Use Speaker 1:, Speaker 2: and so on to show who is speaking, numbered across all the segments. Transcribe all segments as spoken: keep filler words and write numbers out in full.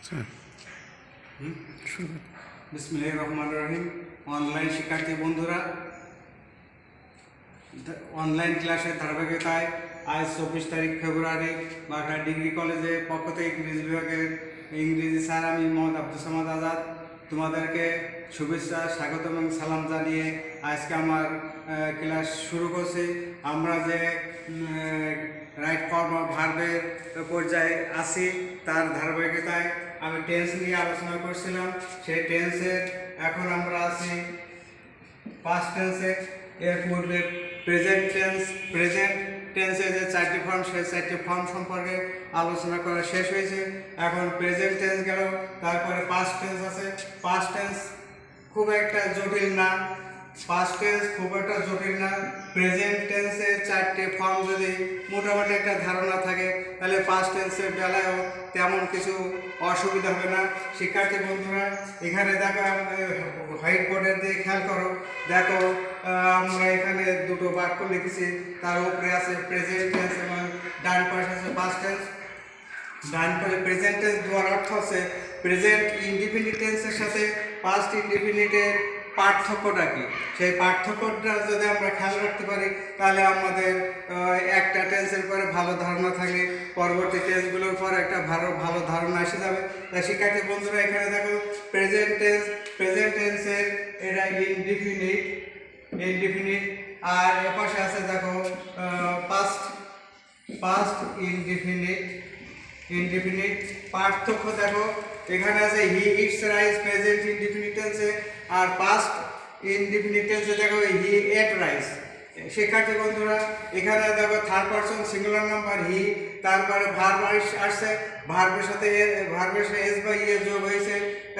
Speaker 1: বিসমিল্লাহির রহমানির রহিম। অনলাইন শিক্ষার্থী বন্ধুরা, অনলাইন ক্লাসের ধারাবাহিকতায় আজ চব্বিশ তারিখ ফেব্রুয়ারি বাঁকুড়া ডিগ্রি কলেজের পক্ষ থেকে ইংরেজি বিভাগের ইংরেজি স্যার আমি মোহাম্মদ আব্দুস সামাদ আজাদ তোমাদেরকে শুভেচ্ছা, স্বাগত এবং সালাম জানিয়ে আজকে আমার ক্লাস শুরু করছি। আমরা যে রাইট ফর্ম অফ ভার্বের পর্যায়ে আছি তার ধারাবাহিকতায় আমি টেন্স নিয়ে আলোচনা করছিলাম। সেই টেন্সের এখন আমরা আছি পাস্ট টেন্সে। এর পূর্বে প্রেজেন্ট টেন্স, প্রেজেন্ট টেন্সের যে চারটি ফর্ম সেই চারটি ফর্ম সম্পর্কে আলোচনা করা শেষ হয়েছে। এখন প্রেজেন্ট টেন্স গেল, তারপরে পাস্ট টেন্স আছে। পাস্ট টেন্স খুব একটা জটিল না, পাস্ট টেন্স খুব একটা জটিল না। প্রেজেন্ট টেন্সের চারটি ফর্ম যদি মোটামুটি একটা ধারণা থাকে তাহলে পাস্ট টেন্সের বেলায়ও তেমন কিছু অসুবিধা হবে না। শিক্ষার্থী বন্ধুরা, এখানে দেখো হোয়াইট বোর্ডের দিকে খেয়াল করো, দেখো আমরা এখানে দুটো বাক্য লিখেছি, তার উপরে আছে প্রেজেন্ট টেন্স এবং ডান পাশে আছে পাস্ট টেন্স। ডান পাশে প্রেজেন্ট টেন্স দেওয়ার অর্থ হচ্ছে প্রেজেন্ট ইনডিফিনিট টেন্সের সাথে পাস্ট ইনডিফিনিটের পার্থক্যটা কি, সেই পার্থক্যটা যদি আমরা খেয়াল রাখতে পারি তাহলে আমাদের একটা টেন্সের পরে ভালো ধারণা থাকে, পরবর্তী টেন্সগুলোর পর একটা ভালো ভালো ধারণা এসে যাবে। তাই শিক্ষার্থী বন্ধুরা, এখানে দেখো প্রেজেন্ট টেন্স, প্রেজেন্ট টেন্সের এটা ইনডিফিনিট ইনডিফিনিট আর এপাশে আছে দেখো পাস্ট পাস্ট ইনডিফিনিট ইনডিফিনিট। পার্থক্য দেখো, এখানে আছে he eats rice present indefinite টেন্সে, আর পাস্ট ইনডিফিনিট টেন্সে দেখো হি এট রাইস। শিক্ষার্থী বন্ধুরা, এখানে দেখো third person singular number he, তারপরে ভার্ব আসছে, ভার্বের সাথে ভার্বের সাথে এস বা ইয়ে যোগ হয়েছে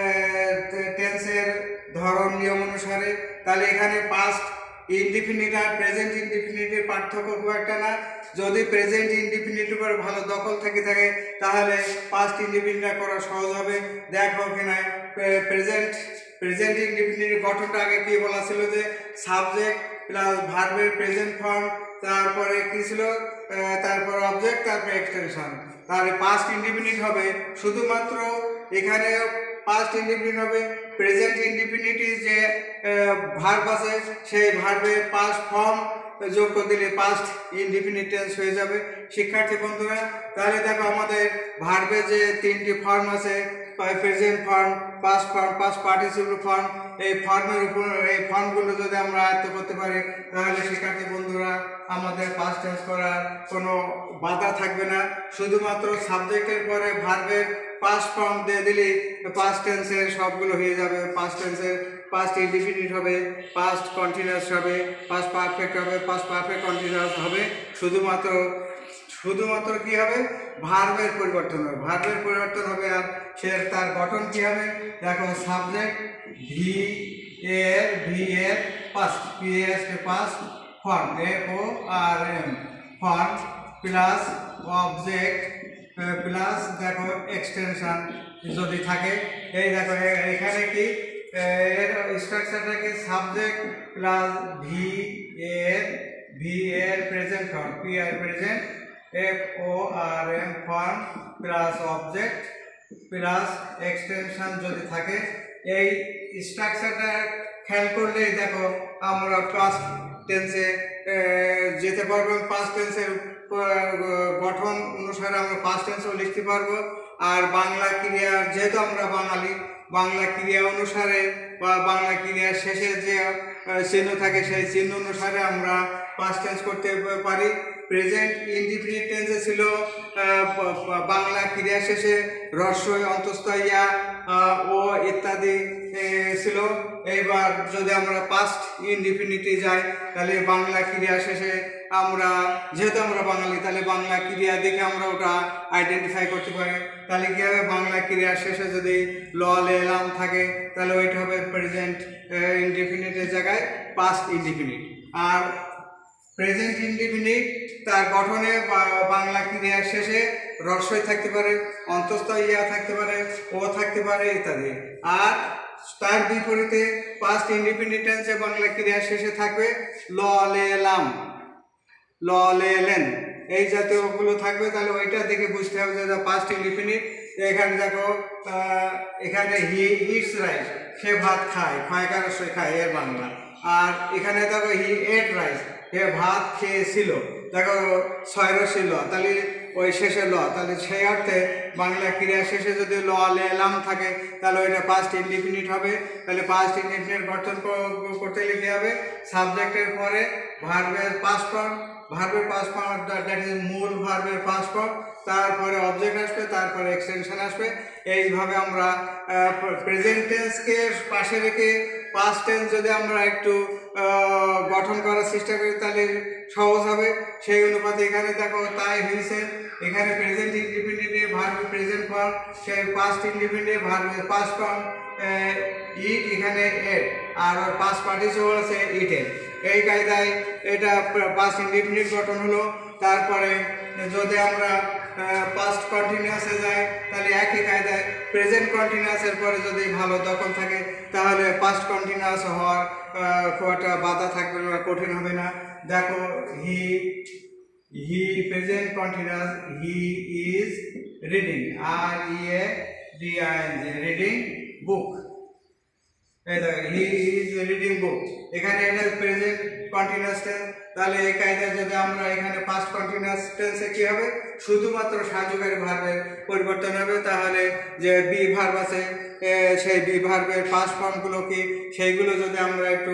Speaker 1: টেন্সের ধরন নিয়ম অনুসারে। তাহলে এখানে পাস্ট ইনডিফিনিট আর প্রেজেন্ট ইনডিফিনিটের পার্থক্য খুব একটা না। যদি প্রেজেন্ট ইনডিফিনিটের উপর ভালো দখল থেকে থাকে তাহলে পাস্ট ইনডিফিনিট করা সহজ হবে। দেখো এখানে প্রেজেন্ট প্রেজেন্ট ইনডিফিনিটের গঠনটা আগে কি বলা ছিল যে সাবজেক্ট প্লাস ভার্বের প্রেজেন্ট ফর্ম, তারপরে কি ছিল, তারপর অবজেক্ট, তারপরে এক্সটেনশন। তাহলে পাস্ট ইনডিফিনিট হবে শুধুমাত্র এখানে পাস্ট ইনডিফিনিট হবে প্রেজেন্ট ইনডিফিনিটিভ যে ভার্ব আছে সেই ভার্বের পাস্ট ফর্ম যোগ করে দিলে পাস্ট ইনডিফিনিট টেন্স হয়ে যাবে। শিক্ষার্থী বন্ধুরা, তাহলে দেখো আমাদের ভার্বের যে তিনটি ফর্ম আছে, present form, past form, past participle form, এই ফর্মের উপর এই ফর্মগুলো যদি আমরা আয়ত্ত করতে পারি তাহলে শিক্ষার্থী বন্ধুরা আমাদের পাস্ট টেন্স করার কোনো বাধা থাকবে না। শুধুমাত্র সাবজেক্টের পরে ভার্বের পাস্ট ফর্ম দিয়ে দিলেই পাস্ট টেন্সের সবগুলো হয়ে যাবে। পাস্ট টেন্সের পাস্ট ইনডিফিনিট হবে, পাস্ট কন্টিনিউয়াস হবে, পাস্ট পারফেক্ট হবে, পাস্ট পারফেক্ট কন্টিনিউয়াস হবে। শুধুমাত্র শুধুমাত্র কি হবে, ভার্বের পরিবর্তন হবে, ভার্বের পরিবর্তন হবে। আর সে তার গঠন কি হবে, দেখো সাবজেক্ট ভি এর ভি এর past P S past form এ O R M form plus object plus দেখো এক্সটেনশন যদি থাকে। এই দেখো এখানে কি এর স্ট্রাকচারটা কি, সাবজেক্ট প্লাস ভি এর ভি এর present form P R present F O R M form plus object plus extension যদি থাকে। এই স্ট্রাকচারটা খেয়াল করলেই দেখো আমরা পাস্ট টেন্সে যেতে পারবো। পাস্ট টেন্সের গঠন অনুসারে আমরা পাস্ট টেন্সও লিখতে পারবো। আর বাংলা ক্রিয়া, যেহেতু আমরা বাঙালি, বাংলা ক্রিয়া অনুসারে বা বাংলা ক্রিয়ার শেষে যে চিহ্ন থাকে সেই চিহ্ন অনুসারে আমরা পাস্ট টেন্স করতে পারি। প্রেজেন্ট ইনডিফিনিট টেন্সে ছিল বাংলা ক্রিয়া শেষে রস্বই, অন্তস্থ ইয়া, ও ইত্যাদি ছিল। এইবার যদি আমরা পাস্ট ইনডিফিনিটে যাই তাহলে বাংলা ক্রিয়া শেষে আমরা, যেহেতু আমরা বাঙালি তাহলে বাংলা ক্রিয়া দেখে আমরা ওটা আইডেন্টিফাই করতে পারি। তাহলে কী হবে, বাংলা ক্রিয়ার শেষে যদি ল লে লাম থাকে তাহলে ওইটা হবে প্রেজেন্ট ইনডিফিনিটের জায়গায় পাস্ট ইনডিফিনিট। আর প্রেজেন্ট ইনডিফিনিট তার গঠনে বাংলা ক্রিয়ার শেষে রস্বই থাকতে পারে, অন্তস্থ ইয়া থাকতে পারে, ও থাকতে পারে ইত্যাদি। আর তার বিপরীতে পাস্ট ইনডিফিনিট টেন্সে বাংলা ক্রিয়ার শেষে থাকবে ল লে লাম, ল লে লেন, এই জাতীয়গুলো থাকবে। তাহলে ওইটা দেখে বুঝতে হবে যে পাস্ট ইনডিফিনিট এখানে দেখো এখানে হি ইটস রাইস, সে ভাত খায়, খায় কারো সে খায়, এর বাংলা। আর এখানে দেখো হি এট রাইস, সে ভাত খেয়েছিল, দেখো ছয়র ছিল, তাহলে ওই শেষে ল, তাহলে সেই অর্থে বাংলা ক্রিয়া শেষে যদি ল লেলাম থাকে তাহলে ওইটা পাস্ট ইনডিফিনিট হবে। তাহলে পাস্ট ইনডিফিনিট গঠন করতে লিখে হবে সাবজেক্টের পরে ভার্বের পাস্ট ফর্ম, ভার্বের পাস্ট ফর্ম দ্যাট ইজ মূল ভার্বের পাস্ট ফর্ম, তারপরে অবজেক্ট আসবে, তারপরে এক্সটেনশন আসবে। এইভাবে আমরা প্রেজেন্ট টেন্সকে পাশে রেখে পাস্ট টেন্স যদি আমরা একটু গঠন করার চেষ্টা করি তাহলে সহজ হবে। সেই অনুপাতে এখানে দেখো তাই হয়েছে, এখানে প্রেজেন্ট ইনডিপেন্ডেন্টে ভার্ব প্রেজেন্ট ফর্ম, সেই পাস্ট ইনডিপেন্ডেন্টে ভার্বের পাস্ট ফর্ম ইট, এখানে এট, আর পাস্ট পার্টিসিপল আছে ইটের। এই কায়দায় এটা পাস্ট ইনডিপেন্ডেন্ট গঠন হলো। তারপরে যদি আমরা পাস্ট কন্টিনিউয়াসে যাই তাহলে একই কায়দায় প্রেজেন্ট কন্টিনিউয়াসের পরে যদি ভালো দখল থাকে তাহলে পাস্ট কন্টিনিউয়াস হওয়ার খুব একটা বাধা থাকবে না, কঠিন হবে না। দেখো he he present continuous, he is reading, R E A D I N G, reading book. এই দেখো হি ইজ রিডিং বুক, এখানে এটা প্রেজেন্ট কন্টিনিউয়াস টেন্স। তাহলে এই কায়দায় যদি আমরা এখানে পাস্ট কন্টিনিউয়াস টেন্সে কি হবে, শুধুমাত্র সাহায্যকারী ভার্বের পরিবর্তন হবে। তাহলে যে বি ভার্ব আছে সেই বি ভার্বের পাস্ট ফর্মগুলো কি সেইগুলো যদি আমরা একটু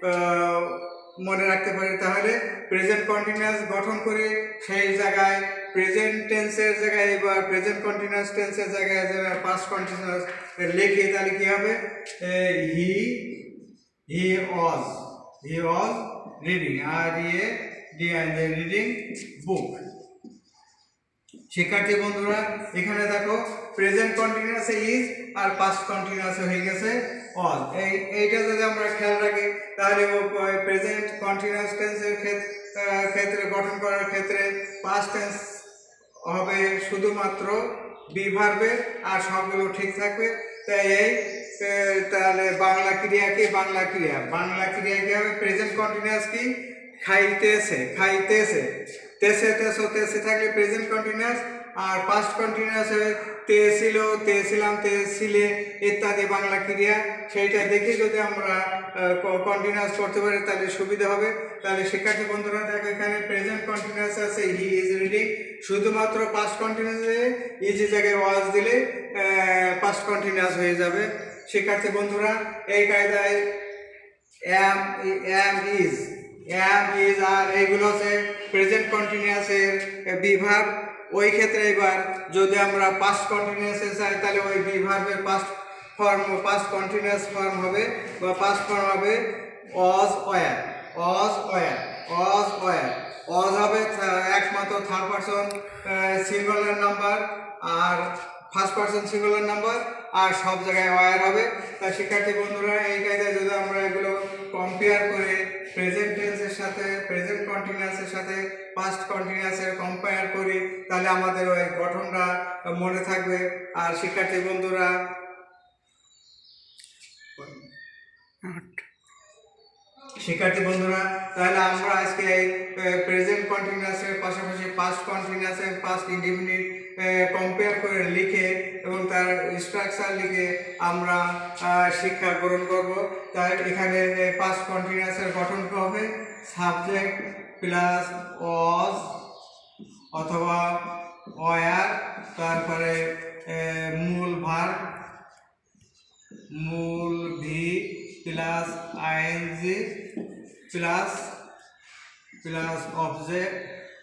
Speaker 1: মনে রাখতে পারি তাহলে প্রেজেন্ট কন্টিনিউয়াস গঠন করে সেই জায়গায় প্রেজেন্ট টেন্সের জায়গায় এবার প্রেজেন্ট কন্টিনিউয়াস টেন্সের জায়গায় পাস্ট কন্টিনিউয়াস লিখে তাহলে কি হবে, he he was he was reading, R E D I N reading book. শিক্ষার্থী বন্ধুরা এখানে দেখো প্রেজেন্ট কন্টিনিউয়াসে ইজ আর পাস্ট কন্টিনিউয়াসে হয়ে গেছে ওয়াজ। এই এইটা যদি আমরা খেয়াল রাখি তাহলে প্রেজেন্ট কন্টিনিউয়াস টেন্সের ক্ষেত্রে গঠন করার ক্ষেত্রে পাস্ট টেন্স হবে শুধুমাত্র বি ভার্বে আর সবগুলো ঠিক থাকবে। তাই এই তাহলে বাংলা ক্রিয়া কি, বাংলা ক্রিয়া বাংলা ক্রিয়া কি হবে, প্রেজেন্ট কন্টিনিউয়াস কি খাইতেছে, খাইতেছে, তেসে তেসো তেসে থাকলে প্রেজেন্ট কন্টিনিউয়াস, আর পাস্ট কন্টিনিউয়াস তে ছিল, তে ছিলাম, তে ছিলে ইত্যাদি বাংলা ক্রিয়া। সেইটা দেখে যদি আমরা কন্টিনিউয়াস করতে পারি তাহলে সুবিধা হবে। তাহলে শিক্ষার্থী বন্ধুরা দেখো এখানে প্রেজেন্ট কন্টিনিউয়াস আছে হি ইজ রিডিং, শুধুমাত্র পাস্ট কন্টিনিউয়াসে ইজ জায়গায় ওয়াজ দিলে পাস্ট কন্টিনিউয়াস হয়ে যাবে। শিক্ষার্থী বন্ধুরা এই কায়দায় am am is am is are এইগুলো হচ্ছে প্রেজেন্ট কন্টিনিউয়াসের বি ভার্ব। ওই ক্ষেত্রে এবার যদি আমরা পাস্ট কন্টিনিউয়াসে চাই তাহলে ওই বি ভার্বের past form past continuous form হবে বা পাস্ট ফর্ম হবে was were, was were, was were. Was হবে একমাত্র থার্ড পারসন সিঙ্গুলার নাম্বার আর ফার্স্ট পারসন সিঙ্গুলার নাম্বার, আর সব জায়গায় ওয়ার হবে। তা শিক্ষার্থী বন্ধুরা এই কায়দায় যদি আমরা এগুলো কম্পেয়ার করে প্রেজেন্ট টেন্সের সাথে প্রেজেন্ট কন্টিনিউয়াসের সাথে পাস্ট কন্টিনিউয়াসের কম্পেয়ার করি তাহলে আমাদের ওই গঠনটা মনে থাকবে। আর শিক্ষার্থী বন্ধুরা শিক্ষার্থী বন্ধুরা তাহলে আমরা আজকে এই প্রেজেন্ট কন্টিনিউয়াসের পাশাপাশি পাস্ট কন্টিনিউয়াসের পাস্ট ইনডিফিনিট কম্পেয়ার করে লিখে এবং তার স্ট্রাকচার লিখে আমরা শিক্ষা গ্রহণ করব। তাই এখানে পাস্ট কন্টিনিউয়াসের গঠন হবে সাবজেক্ট প্লাস ওয়াজ অথবা ওয়ার, তারপরে মূল ভার্ব মূল V plus ING plus plus object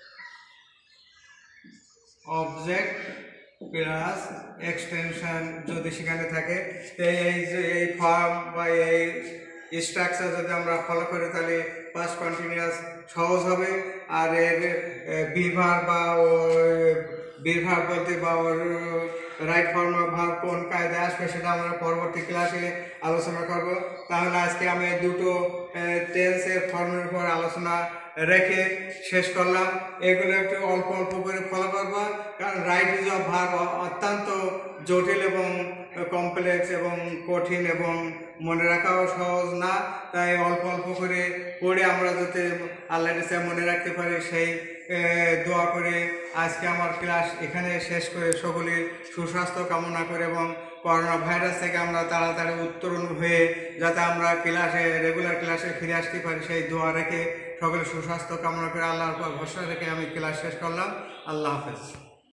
Speaker 1: object plus extension যদি সেখানে থাকে। এই যে এই ফর্ম বা এই স্ট্রাকচার যদি আমরা ফলো করি তাহলে পাস্ট কন্টিনিউয়াস সহজ হবে। আর এর বিভার বা বিভার বলতে বা ওর রাইট ফর্ম অফ ভার্ব কোন কায়দায় আসবে সেটা আমরা পরবর্তী ক্লাসে আলোচনা করব। তাহলে আজকে আমি দুটো টেন্সের ফর্মের উপর আলোচনা রেখে শেষ করলাম। এগুলো একটু অল্প অল্প করে ফলো করবো, কারণ রাইট ইউজ অফ ভার্ব অত্যন্ত জটিল এবং কমপ্লেক্স এবং কঠিন এবং মনে রাখাও সহজ না। তাই অল্প অল্প করে পড়ে আমরা যাতে আল্লাহর ইচ্ছায় মনে রাখতে পারি সেই এ, দোয়া করে আজকে আমার ক্লাস এখানে শেষ করে সকলের সুস্বাস্থ্য কামনা করে এবং করোনা ভাইরাস থেকে আমরা তাড়াতাড়ি উত্তরণ হয়ে যাতে আমরা ক্লাসে রেগুলার ক্লাসে ফিরে আসতে পারি সেই দোয়া রেখে সকলের সুস্বাস্থ্য কামনা করে আল্লাহর উপর ভরসা রেখে আমি ক্লাস শেষ করলাম। আল্লাহ হাফেজ।